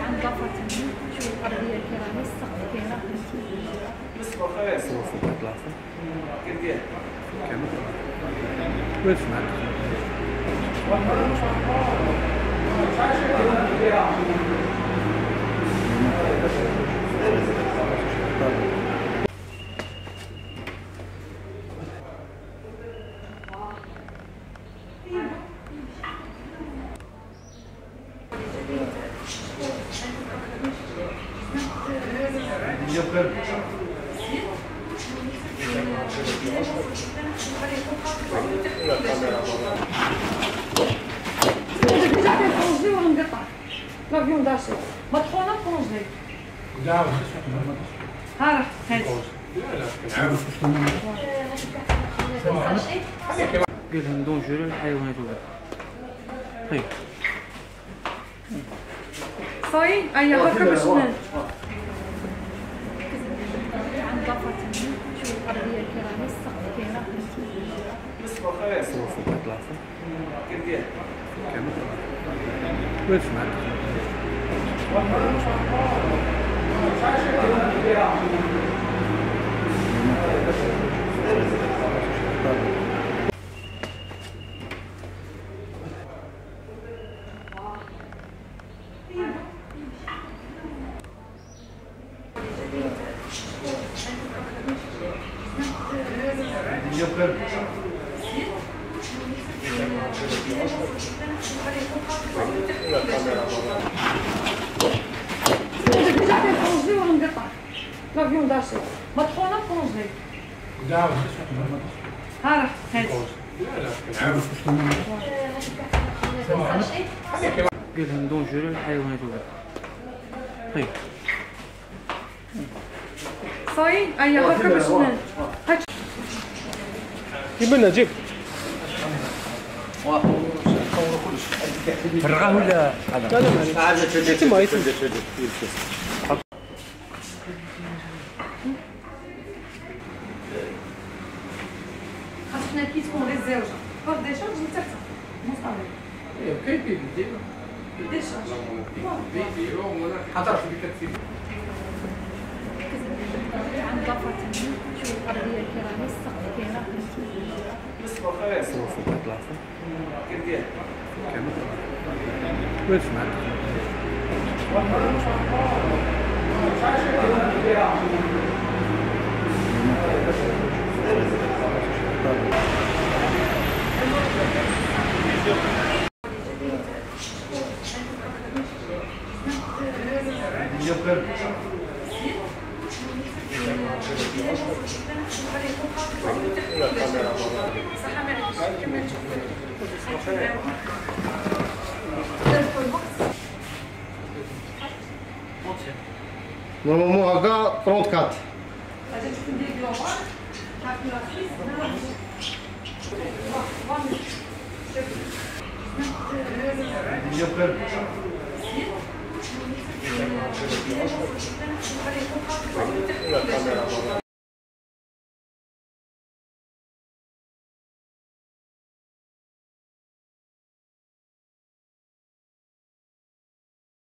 عند فاطمة شوف الأرضية الكرامية السقف كاينة فهمتي صوفوا في البلاصة كامل واش معك déjà fait congé ولا مقطع لافيون داشي مطحونة كونجي ها راه هادي قال لهم دونجورو الحيوانات وكذا طيب صاي ايا هكا باش عند فاطمة شوف الأرضية الكرامية السقف كاينة فهمتي صوفوا في البلاصة كامل واش معك déjà fait congé ولا مقطع لافيون داشي مطحونة كونجي ها راه هادي قال لهم دونجورو الحيوانات وكذا طيب صاي ايا هكا باش جيب لنا جيب فرغاه ولا هذا؟ لا خاصنا كي تكون غير الزوجة فوق ديشارج لتحت مصطلح كيف يدير؟ ديشارج حضر في الكتف عند فاطمة شوف الأرضية الكرامية السقف كاينة فهمتي صوفوا في البلاصة كامل واش معك Normalement, هكا 34 Thank you.